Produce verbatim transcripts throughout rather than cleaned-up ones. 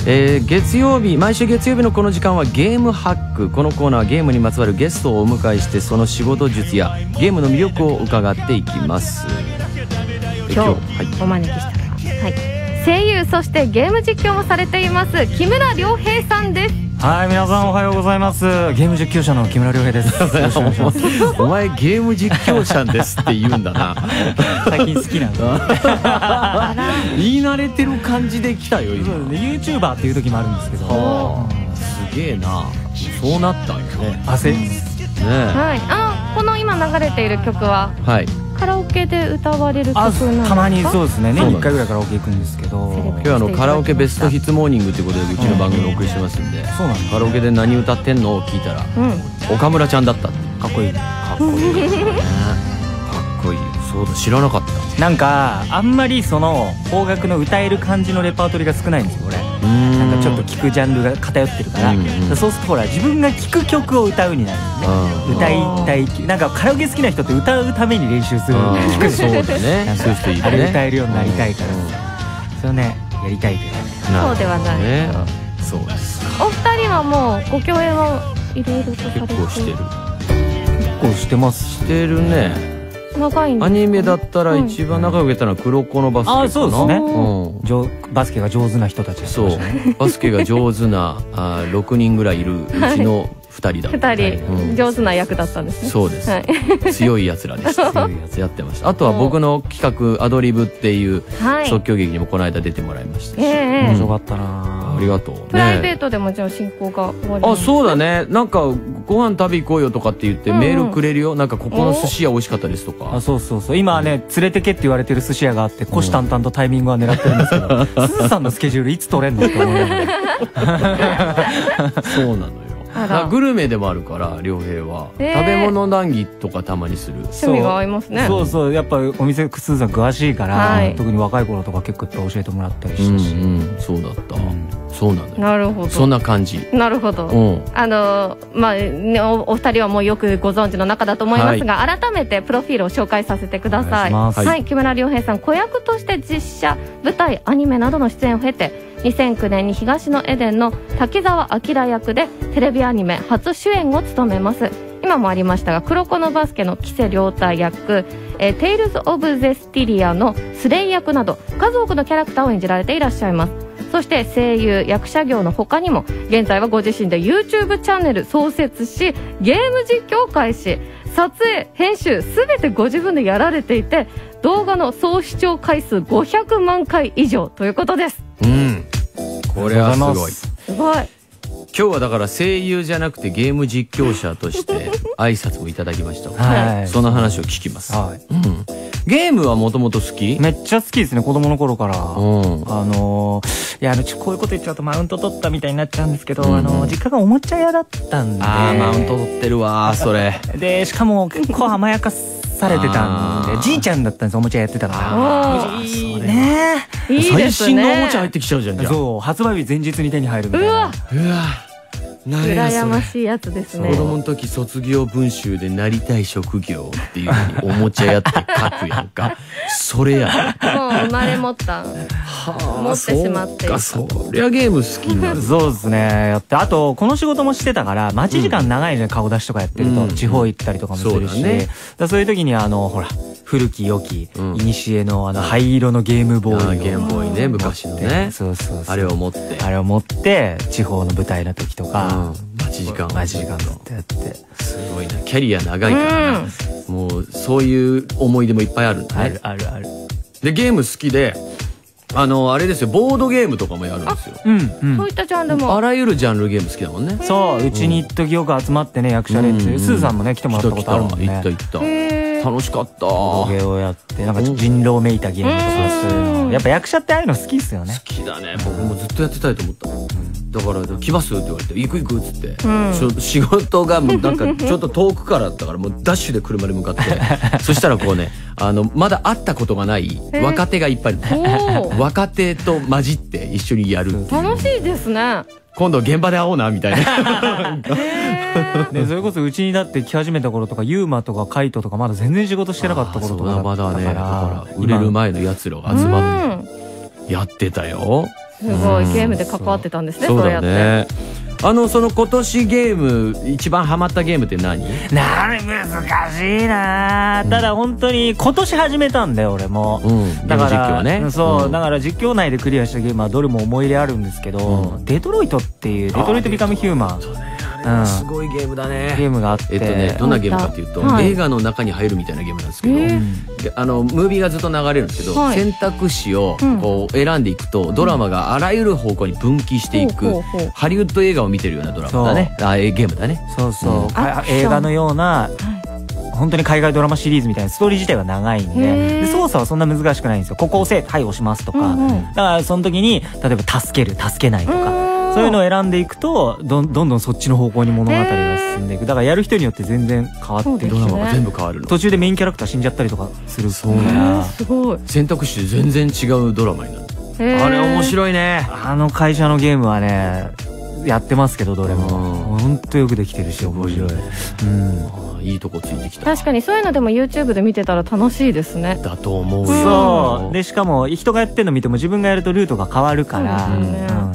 えー、月曜日、毎週月曜日のこの時間はゲームハック。このコーナーはゲームにまつわるゲストをお迎えして、その仕事術やゲームの魅力を伺っていきます。 今日、はい、お招きしたのは、はい、声優そしてゲーム実況もされています木村良平さんです。 はい、皆さんおはようございます。ゲーム実況者の木村良平です。 お前ゲーム実況者ですって言うんだな。 最近好きなんだ。 言い慣れてる感じで来たよ今。 そうですね、YouTuber っていう時もあるんですけど。 すげえな。そうなったんよね。 焦り。 ね。 はい。あ、この今流れている曲は。はい。カラオケで歌われる曲なんですか？ たまにそうですね、年にいっかいぐらいカラオケ行くんですけど、 今日はあのカラオケベストヒッツモーニングということでうちの番組をお送りしてますんで、カラオケで何歌ってんのを聞いたら岡村ちゃんだったって。 かっこいい、 かっこいいね。かっこいい。そうだ、知らなかった。 なんかあんまりその邦楽の歌える感じのレパートリーが少ないんですよ俺。なんかちょっと聴くジャンルが偏ってるから、そうするとほら自分が聴く曲を歌うになるんで、歌いたい。なんかカラオケ好きな人って歌うために練習する、聴く。 そうだね、そういう人いるね。 あれ歌えるようになりたいから、それねやりたいけどね。 そうではない。 そうですか。 お二人はもうご共演はいろいろとされてる。 結構してる。 結構してます。 してるね。 長いんですか？ アニメだったら一番仲良くやったのは黒子のバスケかな。 あ、そうですね。バスケが上手な人たち。 そう、バスケが上手なあろくにんぐらいいるうちのふたりだ。 ふたり上手な役だったんですね。 そうです。強いやつらでした。強いやつやってました。あとは僕の企画アドリブっていう即興劇にもこの間出てもらいましたし、 面白かったな。 ありがとう。 プライベートでもじゃあ進行が終わり。 あ、そうだね。なんかご飯食べ行こうよとかって言ってメールくれるよ。なんかここの寿司屋美味しかったですとか。 あ、そうそうそう。今はね、連れてけって言われてる寿司屋があって、虎視眈々とタイミングは狙ってるんですけど、すずさんのスケジュールいつ取れんのって思うので。 そうなのよ。グルメでもあるから良平は食べ物談義とかたまにする。 趣味が合いますね。 そうそう、やっぱお店すずさん詳しいから、特に若い頃とか結構いっぱい教えてもらったりしたし。 そうだった。そうなんだよ。 なるほど。 そんな感じ。 なるほど。あのまあね、お二人はもうよくご存知の中だと思いますが、改めてプロフィールを紹介させてください。はい、木村良平さん、子役として実写、舞台、アニメなどの出演を経て、にせんきゅうねんに東のエデンの滝沢明役でテレビアニメ初主演を務めます。今もありましたが、黒子のバスケの木瀬良太役、えー、テイルズ・オブ・ゼスティリアのスレイ役など数多くのキャラクターを演じられていらっしゃいます。そして声優、役者業の他にも現在はご自身で YouTube チャンネル創設し、ゲーム実況を開始、撮影、編集すべてご自分でやられていて、動画の総視聴回数ごひゃくまんかい以上ということです。 うん、これはすごい。 すごい。 今日はだから声優じゃなくてゲーム実況者として挨拶をいただきました。はい、その話を聞きます。はい、うん、ゲームはもともと好き？ めっちゃ好きですね、子供の頃から。うん、あのー、いや、あのこういうこと言っちゃうとマウント取ったみたいになっちゃうんですけど、うん、あの実家がおもちゃ屋だったんで。 ああ、マウント取ってるわそれ。 でしかも結構甘やかされてたんで、じいちゃんだったんです、おもちゃやってたから。いいね。 最新のおもちゃ入ってきちゃうじゃん。 そう、発売日前日に手に入るみたいな。うわ、 うわ、 羨ましいやつですね。 子供の時卒業文集でなりたい職業っていうふうにおもちゃやって書くやんか。それや。 もう生まれ持った。持ってしまっている。 そりゃゲーム好きになる。 そうですね。やって、あとこの仕事もしてたから待ち時間長いね、顔出しとかやってると地方行ったりとかもするし、そういう時にあのほら古き良き古のあの灰色のゲームボーイ、 ゲームボーイね、昔のね。 そうそう、 あれを持ってあれを持って地方の舞台の時とか。 待ち時間待ち時間ずっとやって、 すごいな、キャリア長いからな。もうそういう思い出もいっぱいあるんだね。 あるあるある。 でゲーム好きで、あのあれですよ、ボードゲームとかもやるんですよ。 そういったジャンルもあらゆるジャンルゲーム好きだもんね。 そう、うちに一時よく集まってね、役者練習、すずさんもね来てもらったことあるもんね。 行った行った、楽しかった。 ボードゲームをやって、なんか人狼めいたゲームとかするの、やっぱ役者ってああいうの好きっすよね。 好きだね。僕もずっとやってたいと思ったもん。だから「来ます?」って言われて「行く行く」っつって、うん、仕事がもうなんかちょっと遠くからだったからもうダッシュで車で向かってそしたらこうね、あのまだ会ったことがない若手がいっぱいいる、若手と混じって一緒にやるっていう。 楽しいですね。 今度現場で会おうなみたいな。 ね、それこそうちにだって来始めた頃とかユーマとかカイトとかまだ全然仕事してなかった頃とかだったから、 まだね、だから売れる前のやつらが集まって。 やってたよ。 すごいゲームで関わってたんですね。そうやって。 あのその今年ゲーム一番ハマったゲームって何？ なる難しいな、うん、ただ本当に今年始めたんだよ俺も、うん、だから実況はね、そう、うん、だから実況内でクリアしたゲームはどれも思い入れあるんですけど、うん、デトロイトっていうデトロイトビカムヒューマン、 すごいゲームだね。 ゲームがあって、 えっとね、どんなゲームかっていうと、はい、映画の中に入るみたいなゲームなんですけど、えー、であのムービーがずっと流れるんですけど、はい、選択肢をこう選んでいくと、うん、ドラマがあらゆる方向に分岐していく、うん、ハリウッド映画を見てるようなドラマだね。あ、ゲームだね。 そうそう、うん、映画のような本当に海外ドラマシリーズみたいなストーリー自体は長いん で, で操作はそんな難しくないんですよ。ここ押せ、はい押しますとか、うんうん、だからその時に例えば助ける助けないとか、そういうのを選んでいくとどんどんどんそっちの方向に物語が進んでいく。だからやる人によって全然変わっていく、 ドラマが全部変わるの。 途中でメインキャラクター死んじゃったりとかするそうね。すごい選択肢で全然違うドラマになる。あれ面白いね。 あの会社のゲームはねやってますけどどれも本当よくできてるし面白い。 うん、いいとこついてきた。 確かにそういうのでも YouTube で見てたら楽しいですね。 だと思うよ。 そうでしかも人がやってるの見ても自分がやるとルートが変わるから、うん、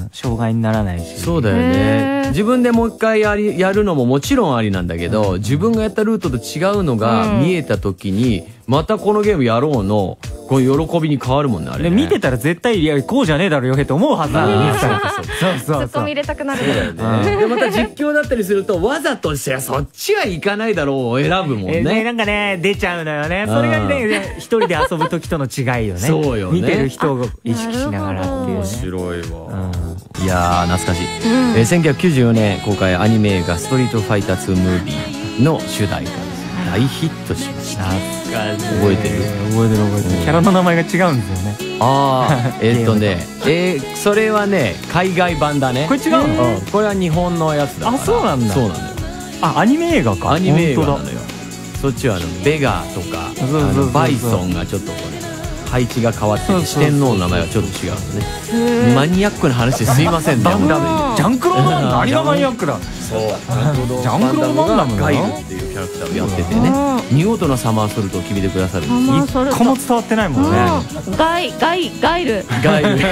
障害にならないし。 そうだよね。自分でもう一回やりやるのももちろんありなんだけど、自分がやったルートと違うのが見えた時に、またこのゲームやろうのこの喜びに変わるもんね。あれね、 見てたら絶対いやこうじゃねえだろよへって思うはずなのに、そうそうそう、ツッコミ入れたくなる。 でまた実況だったりするとわざとしてそっちはいかないだろうを選ぶもんね。 なんかね出ちゃうのよね。それがね一人で遊ぶ時との違いよね。 そうよね。 見てる人を意識しながらっていう。 面白いわ。いやー懐かしい。えせんきゅうひゃくきゅうじゅうよねん公開アニメ映画「ストリートファイターツームービー」の主題歌です。大ヒットしました。 懐かしい。 覚えてる？ 覚えてる覚えてる。キャラの名前が違うんですよね。 ああ、えっとね、えそれはね海外版だね。 これ違うの？ これは日本のやつだから。 あ、そうなんだ。 そうなんだよ。 あ、アニメ映画か。 アニメ映画なのよ。そっちはあのベガとかバイソンがちょっとこれ配置が変わってて、四天王の名前はちょっと違うのね。マニアックな話ですいませんね。 ジャンクロマンダム。何がマニアックだ。 そう。ジャンクロマンダムがガイルっていうキャラクターをやっててね、見事なサマーソルトを決めてくださるんです。 一個も伝わってないもんね。 ガイガイガイル。 ガイル。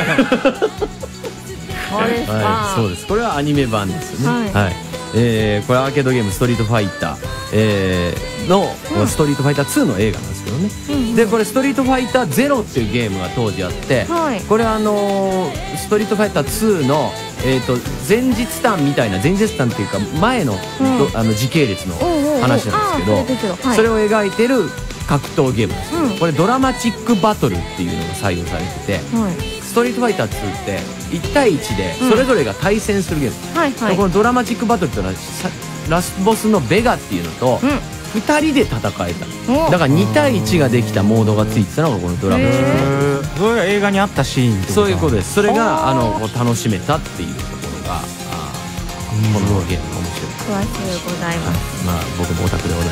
そうですか。 そうです。これはアニメ版ですよね。はい。えー、これアーケードゲーム「ストリートファイター」えー、の「ストリートファイターツー」の映画なんですけどね、うん、でこれ「ストリートファイターゼロ」っていうゲームが当時あって、はい、これあのー「ストリートファイターツー の、えー、と前日譚みたいな前日譚っていうか前の,、うん、あの時系列の話なんですけど、それを描いてる格闘ゲームなんですけど、うん、これドラマチックバトルっていうのが採用されてて、はい、ストリートファイターツーっていち対いちでそれぞれが対戦するゲーム、うんはいはい、このドラマチックバトルっていうのはラスボスのベガっていうのとふたりで戦えた、うん、だからに対いちができたモードがついてたのがこのドラマチックバトル。 それが映画にあったシーンってこと？ そういうことです。それがあの楽しめたっていうところがこのゲームが面白い。 詳しいございます。 まあ僕もオタクでござい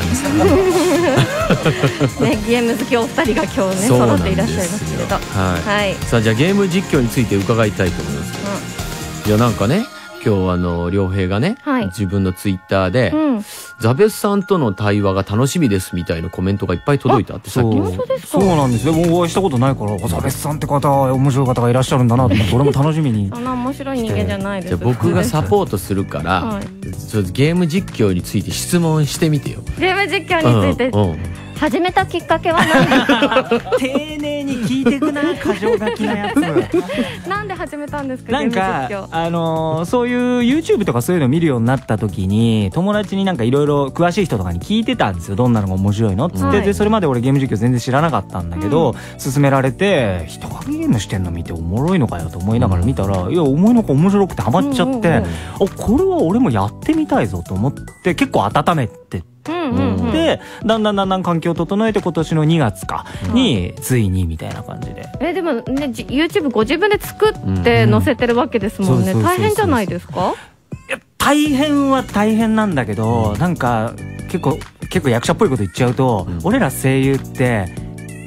ますからね。 ね、ゲーム好きお二人が今日ね揃っていらっしゃいますけれど、はい。 さあじゃあゲーム実況について伺いたいと思いますけど、いやなんかね今日あの良平がね、自分のツイッターでザベスさんとの対話が楽しみですみたいなコメントがいっぱい届いたってさっき。 そうなんですよ。もうお会いしたことないからザベスさんって方面白い方がいらっしゃるんだなと思って俺も楽しみに。 そんな面白い人間じゃないです。 じゃあ僕がサポートするから、ちょっとゲーム実況について質問してみてよ。 ゲーム実況について、うんうん、始めたきっかけは何ですか？ 丁寧に聞いてくな箇条書きのやつ。 なんで始めたんですか？ なんかあのー、そういう YouTube とかそういうの見るようになった時に友達になんかいろいろ詳しい人とかに聞いてたんですよ。どんなのが面白いのっつって、はい、でそれまで俺ゲーム実況全然知らなかったんだけど、うん、勧められて人がゲームしてんの見ておもろいのかよと思いながら見たら、うん、いや思いのほか面白くてハマっちゃって、あこれは俺もやってみたいぞと思って結構温めてでだんだんだんだん環境を整えて今年のにがつかについにみたいな感じで。 えでもね YouTube ご自分で作って載せてるわけですもんね。大変じゃないですか？ いや大変は大変なんだけど、なんか結構結構役者っぽいこと言っちゃうと、俺ら声優って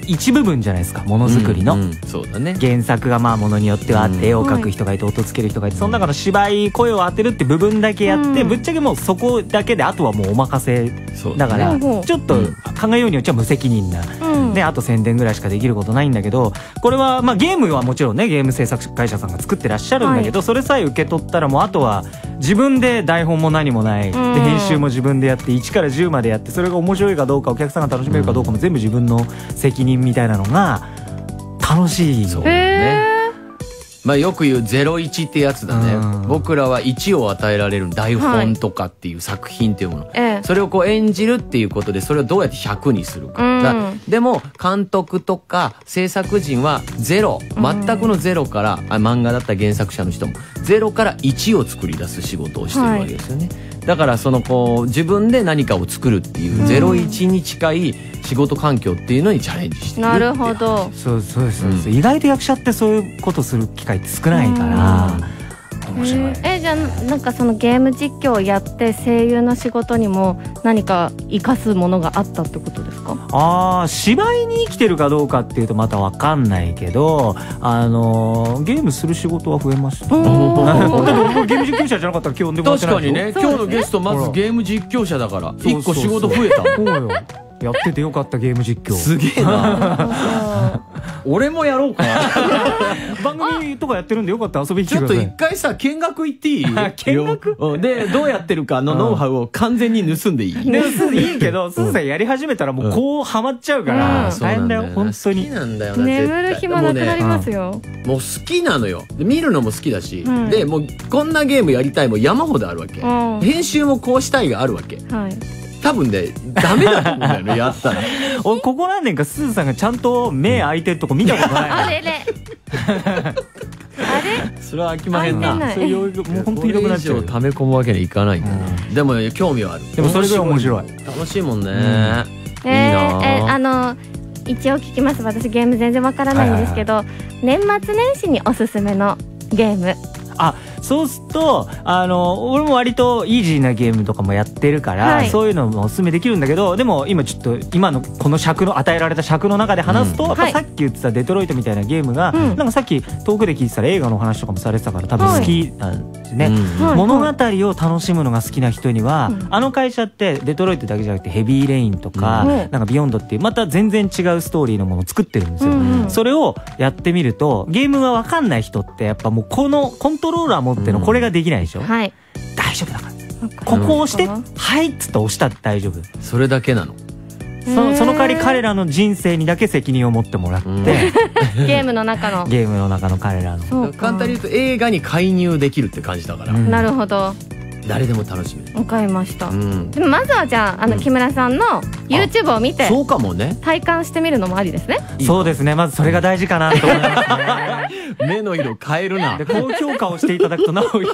一部分じゃないですか、ものづくりの、うんうん、 そうだね、 原作がまあものによってはあって、うん、絵を描く人がいて音つける人がいて、その中の芝居声を当てるって部分だけやって、うん、ぶっちゃけもうそこだけであとはもうお任せだから、ね、ちょっと考えようによっちゃ無責任な、うん、であと宣伝ぐらいしかできることないんだけど、これはまあゲームはもちろんねゲーム制作会社さんが作ってらっしゃるんだけど、はい、それさえ受け取ったらもうあとは自分で台本も何もない、うん、で編集も自分でやっていちからじゅうまでやって、それが面白いかどうかお客さんが楽しめるかどうかも全部自分の責任みたいなのが楽しい。 そうね、まあよく言うゼロイチってやつだね、うん、僕らはいちを与えられる台本とかっていう作品っていうもの、はい、それをこう演じるっていうことでそれをどうやってひゃくにするか、うん、だでも監督とか制作陣はゼロ、全くのゼロから、うん、あ漫画だったら原作者の人もゼロからいちを作り出す仕事をしてるわけですよね、はい、だからそのこう自分で何かを作るっていうゼロイチに近い仕事環境っていうのにチャレンジしてる。 なるほど。 そうそうです、うん、意外と役者ってそういうことする機会って少ないから、面白い。 えー、えじゃあなんかそのゲーム実況をやって声優の仕事にも何か生かすものがあったってことですか？ ああ、芝居に生きてるかどうかっていうとまた分かんないけど、あのー、ゲームする仕事は増えました。だって僕ゲーム実況者じゃなかったら今日でも確かにね、今日のゲストまずゲーム実況者だからいっこ仕事増えた。 そうよ。やっててよかったゲーム実況。 すげえな。俺もやろうか。 番組とかやってるんでよかったら遊びに来てください。 ちょっと一回さ見学行っていい？ 見学？ でどうやってるかのノウハウを完全に盗んでいい？盗んでいいけど、すずさんやり始めたらもうこうハマっちゃうから大変だよ本当に。 好きなんだよな。 眠る暇なくなりますよ。 もう好きなのよ。見るのも好きだし、でもうこんなゲームやりたいも山ほどあるわけ。編集もこうしたいがあるわけ。はい。多分ねダメだと思うんだよね。やったら俺ここ何年かすずさんがちゃんと目開いてるとこ見たことない。 あれれあれそれは飽きまへんな。 それもう本当にひどくなっちゃう。 溜め込むわけにいかないんだね。興味はある。 でもそれぐらい面白い。 楽しいもんね。 ええあの一応聞きます。私ゲーム全然わからないんですけど、年末年始におすすめのゲーム。 あ、そうするとあの俺も割とイージーなゲームとかもやってるから、はい、そういうのもおすすめできるんだけど、でも今ちょっと今のこの尺の与えられた尺の中で話すと、うん、やっぱさっき言ってたデトロイトみたいなゲームが、うん、なんかさっき遠くで聞いてたら映画の話とかもされてたから多分好きなんですね、はい、物語を楽しむのが好きな人には、はい、あの会社ってデトロイトだけじゃなくてヘビーレインとか、うん、なんかビヨンドっていうまた全然違うストーリーのものを作ってるんですよ、うんうん、それをやってみるとゲームが分かんない人ってやっぱもうこのコントローラー持ってのこれができないでしょ、うん、 はい、 大丈夫だからここを押してはいっつって押したって大丈夫。 それだけなの。 その、その代わり彼らの人生にだけ責任を持ってもらって、うん、ゲームの中のゲームの中の彼らの簡単に言うと映画に介入できるって感じだから、うん、 なるほど。 誰でも楽しめる。 わかりました、うん、でもまずはじゃああの木村さんの YouTube を見て、 そうかもね、 体感してみるのもありですね。 そうですね、まずそれが大事かなと思いますね。 目の色変えるな。 で高評価をしていただくとなおいい。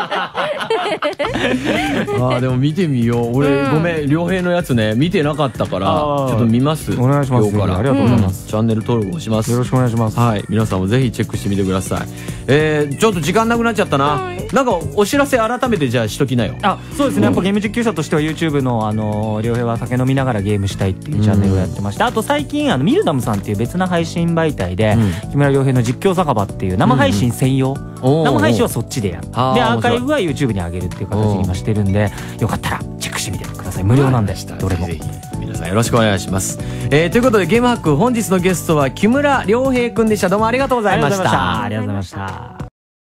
あでも見てみよう。俺、うん、ごめん良平のやつね見てなかったからちょっと見ます。 お願いします。 今日からありがとうございます、 うん、チャンネル登録をします。 よろしくお願いします。 はい、皆さんもぜひチェックしてみてください。えー、ちょっと時間なくなっちゃったな、はい、なんかお知らせ改めてじゃあしときなよ。 あ、そうですね、やっぱゲーム実況者としては YouTube のあの良平は酒飲みながらゲームしたいっていうチャンネルをやってまして、あと最近あのミルダムさんっていう別な配信媒体で、うん、木村良平の実況酒場っていう生配信専用、うん、生配信はそっちでやるでアーカイブは YouTube に上げるっていう形に今してるんで、よかったらチェックしてみてください。無料なんでどれも。ぜひ皆さんよろしくお願いします。えー、ということでゲームハック本日のゲストは木村良平くんでした。どうもありがとうございました。 ありがとうございました。